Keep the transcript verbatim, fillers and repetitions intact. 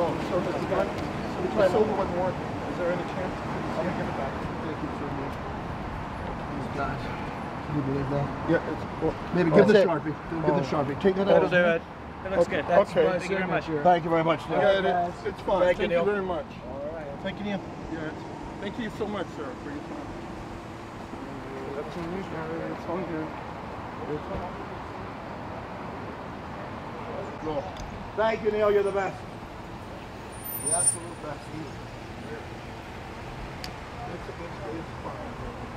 Oh, so Mister Gunn, the silver wasn't working. Is there any chance? I'm gonna give it back. Thank you so much. These guys. Can you believe that? Yeah, it's, well, maybe give the Sharpie. Give the Sharpie. Take that out. That'll do it. It looks good. That's okay. Thank you very much. Thank you very much, Neil. Yeah, it's, it's fine. Thank, Thank you, you very much. All right. Thank you, Neil. Yeah, it's, thank you so much, sir, for your time. That's unusual. It's on here. Go. Thank you, Neil. You're the best. The absolute best. It's, it's, it's fine.